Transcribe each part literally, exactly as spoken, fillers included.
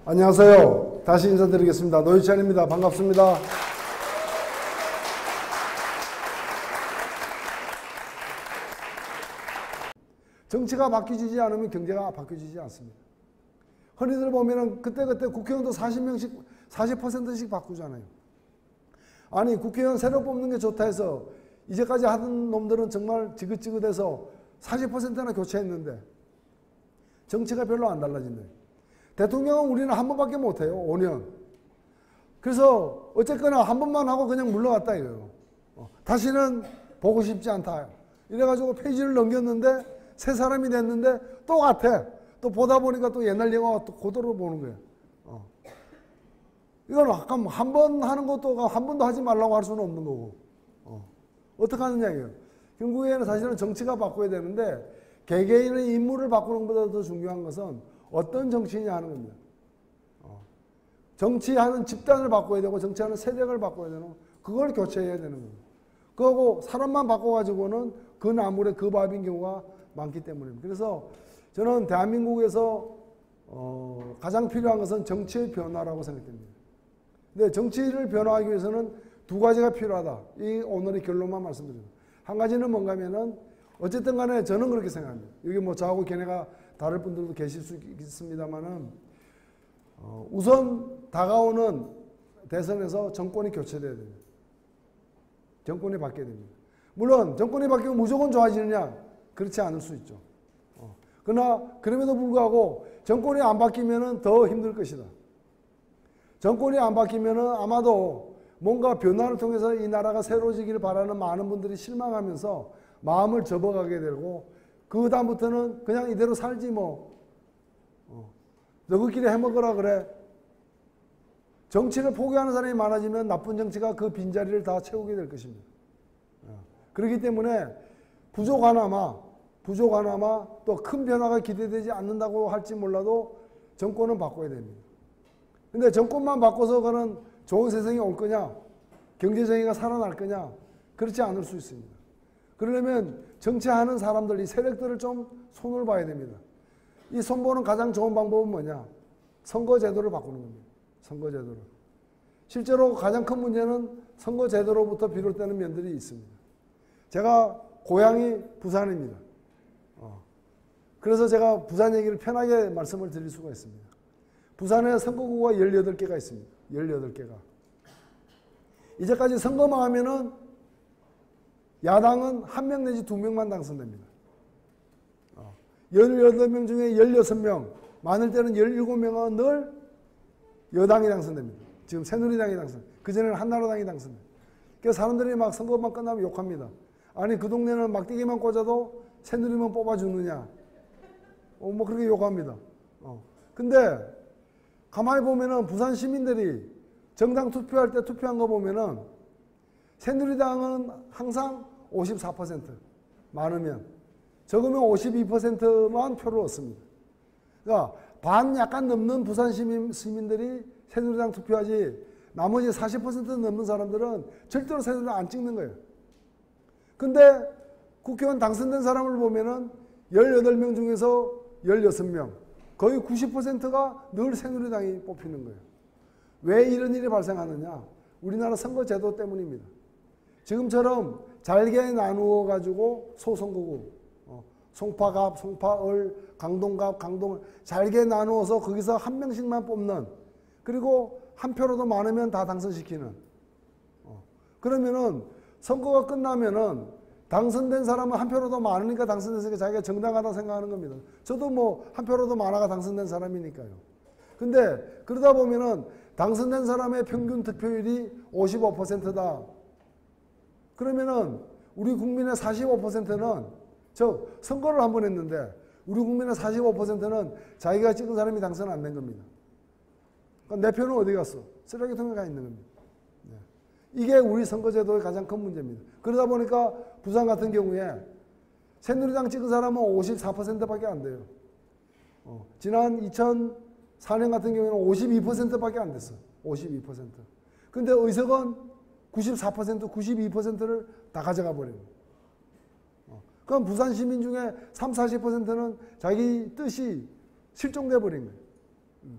안녕하세요. 다시 인사드리겠습니다. 노유찬입니다. 반갑습니다. 정치가 바뀌지 않으면 경제가 바뀌지 않습니다. 흔히들 보면은 그때그때 국회의원도 사십 명씩, 사십 퍼센트씩 바꾸잖아요. 아니, 국회의원 새로 뽑는 게 좋다 해서 이제까지 하던 놈들은 정말 지긋지긋해서 사십 퍼센트나 교체했는데 정치가 별로 안 달라진대요. 대통령은 우리는 한 번밖에 못해요. 오 년. 그래서 어쨌거나 한 번만 하고 그냥 물러갔다 이거예요. 어, 다시는 보고 싶지 않다. 이래가지고 페이지를 넘겼는데 새 사람이 됐는데 또 같아. 또 보다 보니까 또 옛날 영화가 또 그대로 보는 거예요. 어. 이건 아까 한 번 하는 것도 한 번도 하지 말라고 할 수는 없는 거고. 어. 어떻게 하느냐 이거예요. 결국에는 사실은 정치가 바꿔야 되는데 개개인의 인물을 바꾸는 것보다 더 중요한 것은 어떤 정치인이 하는 겁니다. 어. 정치하는 집단을 바꿔야 되고 정치하는 세력을 바꿔야 되고 그걸 교체해야 되는 거예요. 그거고 사람만 바꿔가지고는 그 나물에 그 밥인 경우가 많기 때문입니다. 그래서 저는 대한민국에서 어 가장 필요한 것은 정치의 변화라고 생각됩니다. 근데 정치를 변화하기 위해서는 두 가지가 필요하다. 이 오늘의 결론만 말씀드립니다. 한 가지는 뭔가 하면은 어쨌든 간에 저는 그렇게 생각합니다. 여기 뭐 저하고 걔네가 다를 분들도 계실 수 있습니다만은 어 우선 다가오는 대선에서 정권이 교체돼야 됩니다. 정권이 바뀌어야 됩니다. 물론 정권이 바뀌면 무조건 좋아지느냐? 그렇지 않을 수 있죠. 어. 그러나 그럼에도 불구하고 정권이 안 바뀌면 더 힘들 것이다. 정권이 안 바뀌면 아마도 뭔가 변화를 통해서 이 나라가 새로워지기를 바라는 많은 분들이 실망하면서 마음을 접어가게 되고 그 다음부터는 그냥 이대로 살지 뭐 어. 너희끼리 해먹으라 그래. 정치를 포기하는 사람이 많아지면 나쁜 정치가 그 빈자리를 다 채우게 될 것입니다. 어. 그렇기 때문에 부족 하나마 부족 하나마 또 큰 변화가 기대되지 않는다고 할지 몰라도 정권은 바꿔야 됩니다. 근데 정권만 바꿔서 그는 좋은 세상이 올 거냐? 경제정의가 살아날 거냐? 그렇지 않을 수 있습니다. 그러려면 정치하는 사람들, 이 세력들을 좀 손을 봐야 됩니다. 이 손보는 가장 좋은 방법은 뭐냐? 선거제도를 바꾸는 겁니다. 선거제도를. 실제로 가장 큰 문제는 선거제도로부터 비롯되는 면들이 있습니다. 제가 고향이 부산입니다. 어. 그래서 제가 부산 얘기를 편하게 말씀을 드릴 수가 있습니다. 부산에 선거구가 열여덟 개가 있습니다. 열여덟 개가. 이제까지 선거만 하면은 야당은 한 명 내지 두 명만 당선됩니다. 어. 열여덟 명 중에 열여섯 명, 많을 때는 열일곱 명은 늘 여당이 당선됩니다. 지금 새누리당이 당선. 그전에는 한나라당이 당선됩니다. 그래서 사람들이 막 선거만 끝나면 욕합니다. 아니 그 동네는 막대기만 꽂아도 새누리만 뽑아주느냐. 어, 뭐 그렇게 욕합니다. 어. 근데 가만히 보면은 부산 시민들이 정당 투표할 때 투표한 거 보면은 새누리당은 항상 오십사 퍼센트 많으면 적으면 오십이 퍼센트만 표를 얻습니다. 그러니까 반 약간 넘는 부산 시민, 시민들이 새누리당 투표하지 나머지 사십 퍼센트 넘는 사람들은 절대로 새누리당 안 찍는 거예요. 근데 국회의원 당선된 사람을 보면은 열여덟 명 중에서 열여섯 명, 거의 구십 퍼센트가 늘 새누리당이 뽑히는 거예요. 왜 이런 일이 발생하느냐? 우리나라 선거제도 때문입니다. 지금처럼 잘게 나누어 가지고 소선거구, 어, 송파갑, 송파을, 강동갑, 강동을 잘게 나누어서 거기서 한 명씩만 뽑는, 그리고 한 표로도 많으면 다 당선시키는. 어, 그러면은 선거가 끝나면은 당선된 사람은 한 표로도 많으니까 당선됐으니까 자기가 정당하다 생각하는 겁니다. 저도 뭐 한 표로도 많아가 당선된 사람이니까요. 근데 그러다 보면은 당선된 사람의 평균 득표율이 오십오 퍼센트다. 그러면은 우리 국민의 사십오 퍼센트는 저 선거를 한 번 했는데 우리 국민의 사십오 퍼센트는 자기가 찍은 사람이 당선 안 된 겁니다. 그러니까 내 표는 어디 갔어? 쓰레기통에 가 있는 겁니다. 네. 이게 우리 선거제도의 가장 큰 문제입니다. 그러다 보니까 부산 같은 경우에 새누리당 찍은 사람은 오십사 퍼센트밖에 안 돼요. 어, 지난 이천사 년 같은 경우에는 오십이 퍼센트밖에 안 됐어. 오십이 퍼센트. 근데 의석은 구십사 퍼센트, 구십이 퍼센트를 다 가져가 버립니다. 어, 그럼 부산 시민 중에 삼, 사십 퍼센트는 자기 뜻이 실종돼 버린 거예요. 음.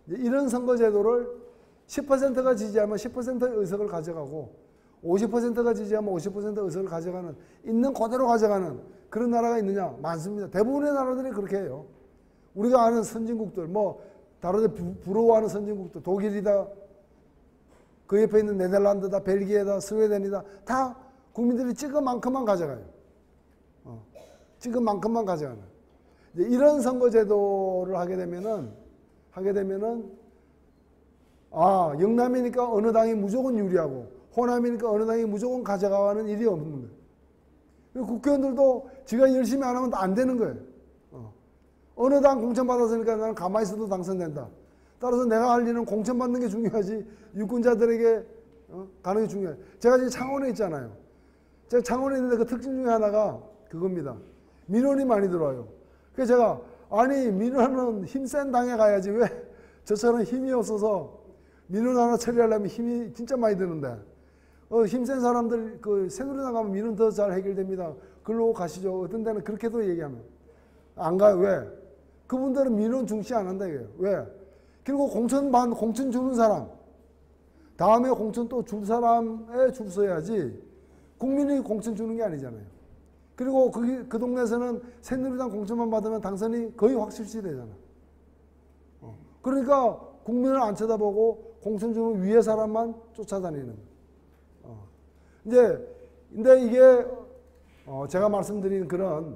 이런 선거제도를 십 퍼센트가 지지하면 십 퍼센트의 의석을 가져가고 오십 퍼센트가 지지하면 오십 퍼센트 의석을 가져가는, 있는 그대로 가져가는 그런 나라가 있느냐? 많습니다. 대부분의 나라들이 그렇게 해요. 우리가 아는 선진국들, 뭐 다른 데 부러워하는 선진국들, 독일이다, 그 옆에 있는 네덜란드다, 벨기에다, 스웨덴이다, 다 국민들이 찍은 만큼만 가져가요. 어, 찍은 만큼만 가져가는. 이제 이런 선거제도를 하게 되면은 하게 되면은 아, 영남이니까 어느 당이 무조건 유리하고 호남이니까 어느 당이 무조건 가져가는 일이 없는 거예요. 국회의원들도 지가 열심히 안 하면 안 되는 거예요. 어. 어느 당 공천받았으니까 나는 가만히 있어도 당선된다. 따라서 내가 할 일은 공천받는 게 중요하지 유권자들에게 어? 가는 게 중요해요. 제가 지금 창원에 있잖아요. 제가 창원에 있는데 그 특징 중에 하나가 그겁니다. 민원이 많이 들어와요. 그래서 제가 아니 민원은 힘센 당에 가야지 왜 저처럼 힘이 없어서 민원 하나 처리하려면 힘이 진짜 많이 드는데 어, 힘센 사람들 그 새누리당 가면 민원 더 잘 해결됩니다. 글로 가시죠. 어떤 데는 그렇게도 얘기하면 안 가요. 왜? 그분들은 민원 중시 안 한다 이거예요. 왜? 그리고 공천 반 공천 주는 사람 다음에 공천 또 줄 사람에 줄 서야지 국민이 공천 주는 게 아니잖아요. 그리고 그, 그 동네에서는 새누리당 공천만 받으면 당선이 거의 확실시 되잖아. 어. 그러니까 국민을 안 쳐다보고 공천 주는 위에 사람만 쫓아다니는. 어. 이제 근데 이게 어, 제가 말씀드린 그런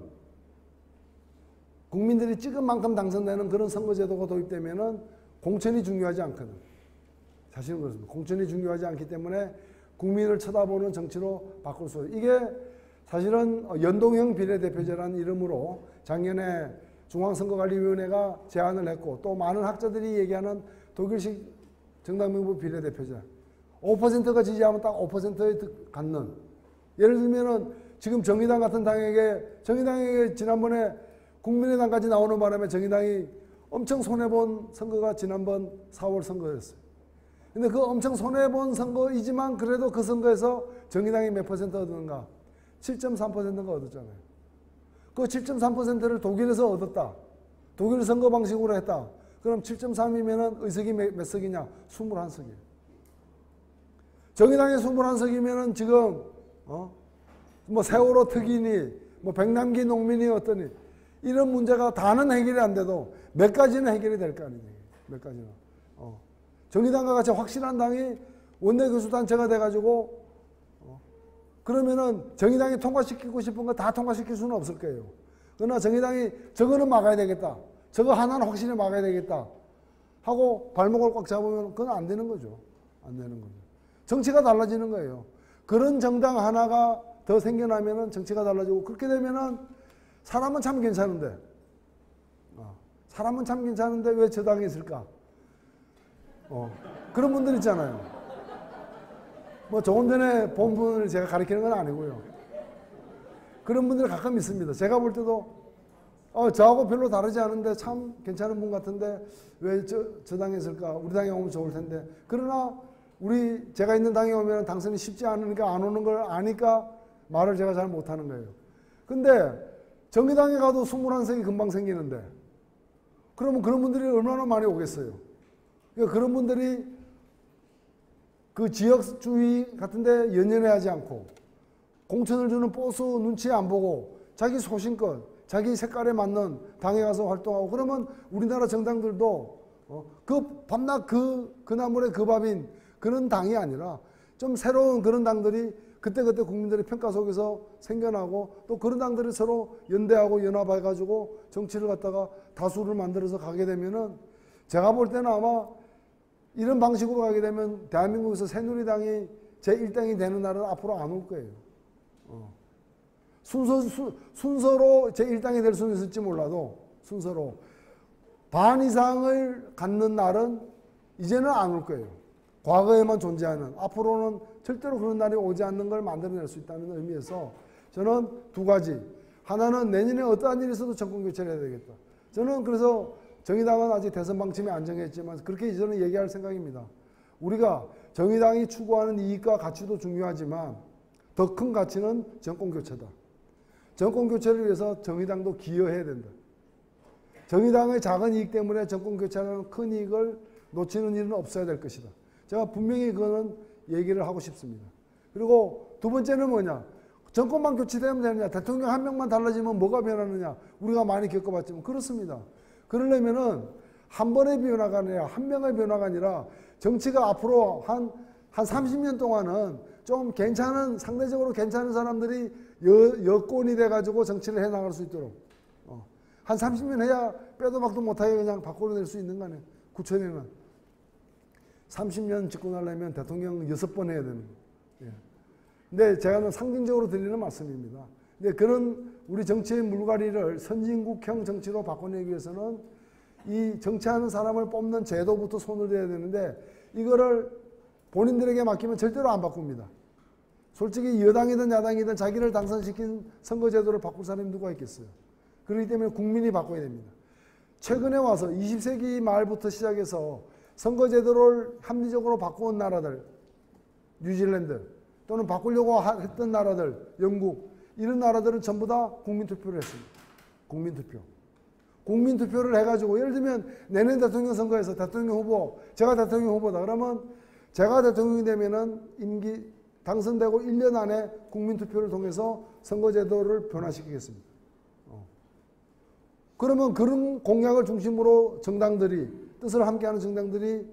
국민들이 찍은 만큼 당선되는 그런 선거제도가 도입되면은 공천이 중요하지 않거든. 사실은 그렇습니다. 공천이 중요하지 않기 때문에 국민을 쳐다보는 정치로 바꿀 수 있어요. 이게 사실은 연동형 비례대표제라는 이름으로 작년에 중앙선거관리위원회가 제안을 했고 또 많은 학자들이 얘기하는 독일식 정당명부 비례대표제. 오 퍼센트가 지지하면 딱 오 퍼센트에 갖는. 예를 들면은 지금 정의당 같은 당에게 정의당에게 지난번에 국민의당까지 나오는 바람에 정의당이 엄청 손해본 선거가 지난번 사월 선거였어요. 근데 그 엄청 손해본 선거이지만 그래도 그 선거에서 정의당이 몇 퍼센트 얻었는가? 칠 점 삼 퍼센트가 얻었잖아요. 그 칠 점 삼 퍼센트를 독일에서 얻었다. 독일 선거 방식으로 했다. 그럼 칠 점 삼이면은 의석이 몇, 몇 석이냐? 이십일 석이에요. 정의당이 이십일 석이면은 지금, 어? 뭐 세월호 특이니, 뭐 백남기 농민이 어떠니, 이런 문제가 다는 해결이 안 돼도 몇 가지는 해결이 될 거 아니에요. 몇 가지는. 어. 정의당과 같이 확실한 당이 원내교수단체가 돼가지고 어. 그러면은 정의당이 통과시키고 싶은 거 다 통과시킬 수는 없을 거예요. 그러나 정의당이 저거는 막아야 되겠다. 저거 하나는 확실히 막아야 되겠다. 하고 발목을 꽉 잡으면 그건 안 되는 거죠. 안 되는 거죠. 정치가 달라지는 거예요. 그런 정당 하나가 더 생겨나면은 정치가 달라지고 그렇게 되면은 사람은 참 괜찮은데 어, 사람은 참 괜찮은데 왜 저 당에 있을까? 어, 그런 분들 있잖아요. 뭐 조금 전에 본 분을 제가 가리키는 건 아니고요. 그런 분들 가끔 있습니다. 제가 볼 때도 어, 저하고 별로 다르지 않은데 참 괜찮은 분 같은데 왜 저, 저 당에 있을까? 우리 당에 오면 좋을 텐데. 그러나 우리 제가 있는 당에 오면 당선이 쉽지 않으니까 안 오는 걸 아니까 말을 제가 잘 못하는 거예요. 근데 정의당에 가도 이십일 석이 금방 생기는데 그러면 그런 분들이 얼마나 많이 오겠어요. 그러니까 그런 분들이 그 지역주의 같은데 연연해하지 않고 공천을 주는 보수 눈치 안 보고 자기 소신껏 자기 색깔에 맞는 당에 가서 활동하고 그러면 우리나라 정당들도 어, 그 밤낮 그, 그 나물의 그 밥인 그런 당이 아니라 좀 새로운 그런 당들이 그때그때 국민들의 평가 속에서 생겨나고 또 그런 당들이 서로 연대하고 연합해가지고 정치를 갖다가 다수를 만들어서 가게 되면은 제가 볼 때는 아마 이런 방식으로 가게 되면 대한민국에서 새누리당이 제일 당이 되는 날은 앞으로 안 올 거예요. 어. 순서, 수, 순서로 제일 당이 될 수는 있을지 몰라도 순서로 반 이상을 갖는 날은 이제는 안 올 거예요. 과거에만 존재하는 앞으로는 절대로 그런 날이 오지 않는 걸 만들어낼 수 있다는 의미에서 저는 두 가지. 하나는 내년에 어떠한 일이 있어도 정권 교체를 해야 되겠다. 저는 그래서 정의당은 아직 대선 방침이 안 정했지만 그렇게 저는 얘기할 생각입니다. 우리가 정의당이 추구하는 이익과 가치도 중요하지만 더 큰 가치는 정권 교체다. 정권 교체를 위해서 정의당도 기여해야 된다. 정의당의 작은 이익 때문에 정권 교체하는 큰 이익을 놓치는 일은 없어야 될 것이다. 제가 분명히 그거는 얘기를 하고 싶습니다. 그리고 두 번째는 뭐냐? 정권만 교체되면 되느냐? 대통령 한 명만 달라지면 뭐가 변하느냐? 우리가 많이 겪어봤지만 그렇습니다. 그러려면은 한 번의 변화가 아니라 한 명의 변화가 아니라 정치가 앞으로 한, 한 삼십 년 동안은 좀 괜찮은, 상대적으로 괜찮은 사람들이 여, 여권이 돼가지고 정치를 해나갈 수 있도록 어. 한 삼십 년 해야 빼도 박도 못하게 그냥 바꿔낼 수 있는 거 아니에요. 구천에는 삼십 년 집권하려면 대통령 여섯 번 해야 되는 거예요. 예. 근데 제가 상징적으로 드리는 말씀입니다. 근데 그런 우리 정치의 물갈이를 선진국형 정치로 바꿔내기 위해서는 이 정치하는 사람을 뽑는 제도부터 손을 대야 되는데 이거를 본인들에게 맡기면 절대로 안 바꿉니다. 솔직히 여당이든 야당이든 자기를 당선시킨 선거제도를 바꿀 사람이 누가 있겠어요. 그렇기 때문에 국민이 바꿔야 됩니다. 최근에 와서 이십 세기 말부터 시작해서 선거제도를 합리적으로 바꾸는 나라들, 뉴질랜드 또는 바꾸려고 했던 나라들, 영국 이런 나라들은 전부 다 국민투표를 했습니다. 국민투표. 국민투표를 해가지고 예를 들면 내년 대통령 선거에서 대통령 후보, 제가 대통령 후보다 그러면 제가 대통령이 되면은 임기 당선되고 일 년 안에 국민투표를 통해서 선거제도를 변화시키겠습니다. 어. 그러면 그런 공약을 중심으로 정당들이, 뜻을 함께하는 정당들이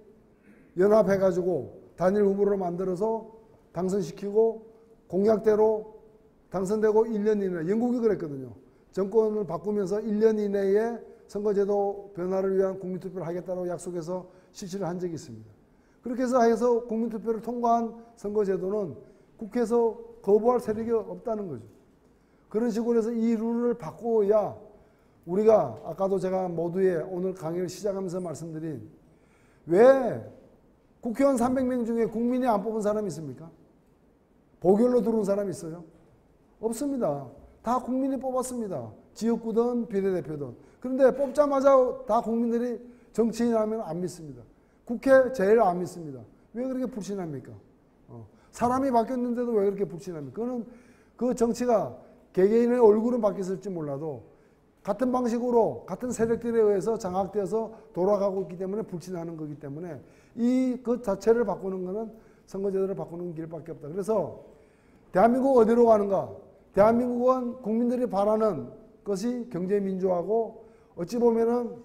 연합해가지고 단일 후보를 만들어서 당선시키고 공약대로 당선되고 일 년 이내, 영국이 그랬거든요. 정권을 바꾸면서 일 년 이내에 선거제도 변화를 위한 국민투표를 하겠다고 약속해서 실시를 한 적이 있습니다. 그렇게 해서 해서 국민투표를 통과한 선거제도는 국회에서 거부할 세력이 없다는 거죠. 그런 식으로 해서 이 룰을 바꿔야 우리가 아까도 제가 모두의 오늘 강의를 시작하면서 말씀드린 왜 국회의원 삼백 명 중에 국민이 안 뽑은 사람이 있습니까? 보궐로 들어온 사람이 있어요? 없습니다. 다 국민이 뽑았습니다. 지역구든 비례대표든. 그런데 뽑자마자 다 국민들이 정치인하면 안 믿습니다. 국회 제일 안 믿습니다. 왜 그렇게 불신합니까? 어. 사람이 바뀌었는데도 왜 그렇게 불신합니까? 그거는 그 정치가 개개인의 얼굴은 바뀌었을지 몰라도 같은 방식으로 같은 세력들에 의해서 장악되어서 돌아가고 있기 때문에 불신하는 거기 때문에 이 그 자체를 바꾸는 거는 선거제도를 바꾸는 길밖에 없다. 그래서 대한민국 어디로 가는가? 대한민국은 국민들이 바라는 것이 경제민주화고 어찌 보면은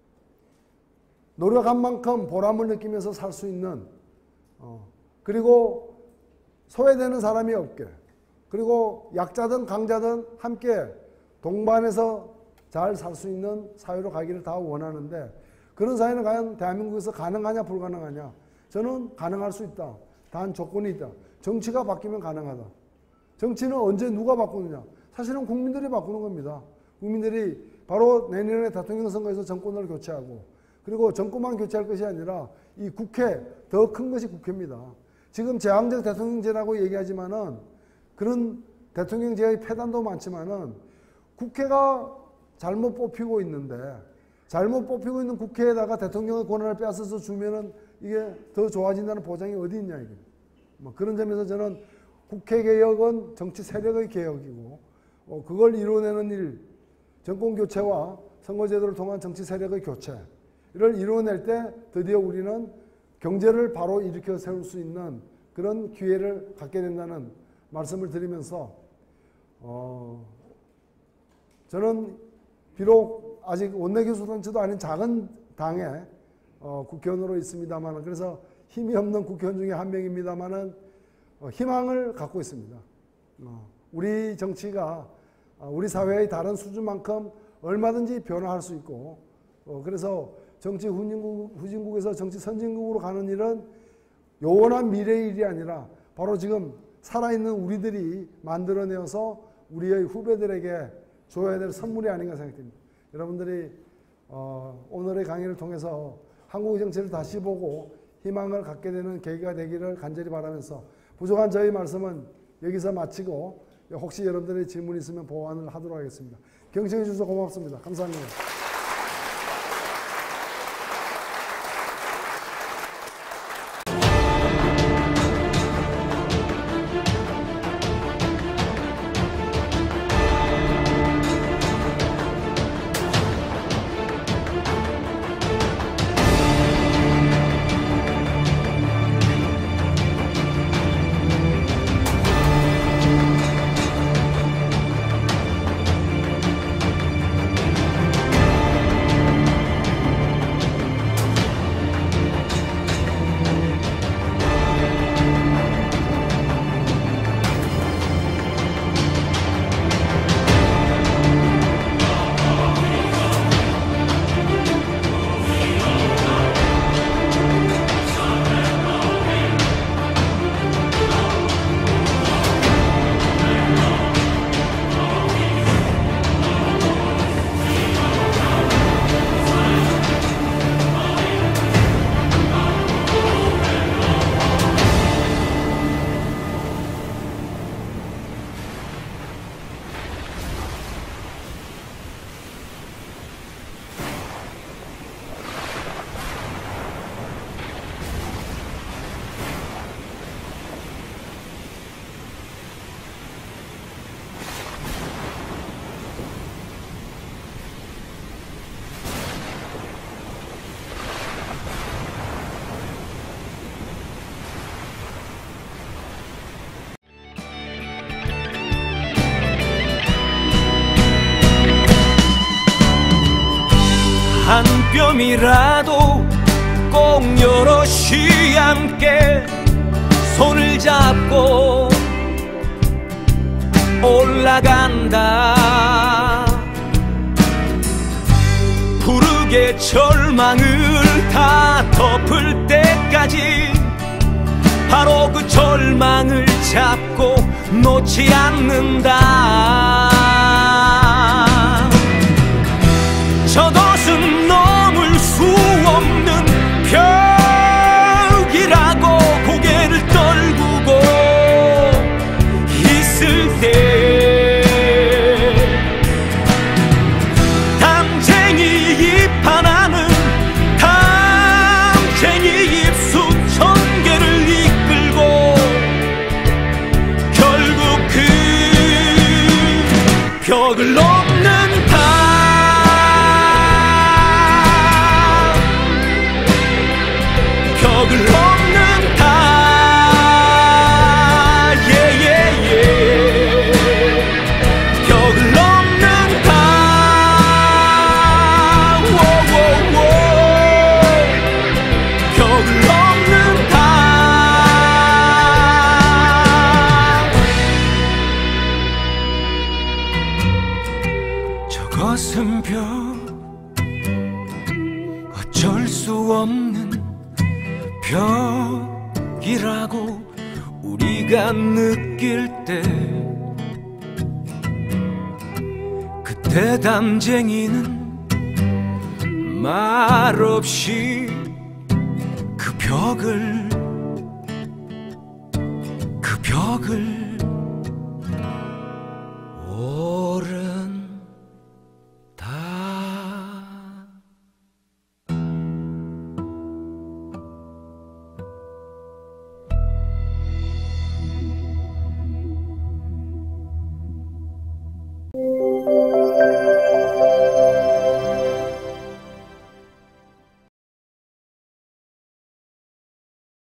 노력한 만큼 보람을 느끼면서 살 수 있는 어, 그리고 소외되는 사람이 없게 그리고 약자든 강자든 함께 동반해서 잘 살 수 있는 사회로 가기를 다 원하는데 그런 사회는 과연 대한민국에서 가능하냐 불가능하냐? 저는 가능할 수 있다. 단 조건이 있다. 정치가 바뀌면 가능하다. 정치는 언제 누가 바꾸느냐? 사실은 국민들이 바꾸는 겁니다. 국민들이 바로 내년에 대통령 선거에서 정권을 교체하고 그리고 정권만 교체할 것이 아니라 이 국회, 더 큰 것이 국회입니다. 지금 제왕적 대통령제라고 얘기하지만은 그런 대통령제의 폐단도 많지만은 국회가 잘못 뽑히고 있는데 잘못 뽑히고 있는 국회에다가 대통령의 권한을 빼앗아서 주면은 이게 더 좋아진다는 보장이 어디 있냐 이게. 뭐 그런 점에서 저는 국회 개혁은 정치 세력의 개혁이고 어, 그걸 이루어내는 일, 정권 교체와 선거제도를 통한 정치 세력의 교체를 이루어낼 때 드디어 우리는 경제를 바로 일으켜 세울 수 있는 그런 기회를 갖게 된다는 말씀을 드리면서 어, 저는 비록 아직 원내교섭단체도 아닌 작은 당에 어, 국회의원으로 있습니다만 그래서 힘이 없는 국회의원 중에 한 명입니다만은 어, 희망을 갖고 있습니다. 어, 우리 정치가 어, 우리 사회의 다른 수준만큼 얼마든지 변화할 수 있고 어, 그래서 정치 후진국, 후진국에서 정치 선진국으로 가는 일은 요원한 미래의 일이 아니라 바로 지금 살아있는 우리들이 만들어내어서 우리의 후배들에게 줘야 될 선물이 아닌가 생각됩니다. 여러분들이 어, 오늘의 강의를 통해서 한국의 정치를 다시 보고 희망을 갖게 되는 계기가 되기를 간절히 바라면서 부족한 저희 말씀은 여기서 마치고 혹시 여러분들의 질문이 있으면 보완을 하도록 하겠습니다. 경청해 주셔서 고맙습니다. 감사합니다. 한 뼘이라도 꼭 여럿이 함께 손을 잡고 올라간다. 푸르게 절망을 다 덮을 때까지 바로 그 절망을 잡고 놓지 않는다. 저것은 넘을 수 없는 벽이라고 고개를 떨구고 있을 때 담쟁이 잎 하나는 담쟁이 잎 수천 개를 이끌고 결국 그 벽을 넘는다. 벽을 넘는다. 예예예. 벽을 넘는다. 워워워. 벽을 넘는다. 저것은 벽, 어쩔 수 없는 벽이라고 우리가 느낄 때 그때 담쟁이는 말없이 그 벽을 그 벽을